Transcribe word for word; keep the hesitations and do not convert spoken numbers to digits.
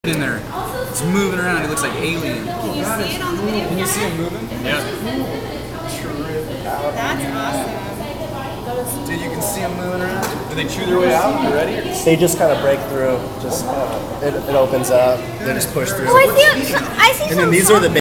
in there. It's moving around. It looks like alien. Can you see it on the video? Can you see him moving? Yeah. That's awesome. Dude, you can see them moving around. Do they chew their way out? Are you ready? They just kind of break through. Just uh, it, it opens up. They just push through. Oh, I see. I see And some then these are the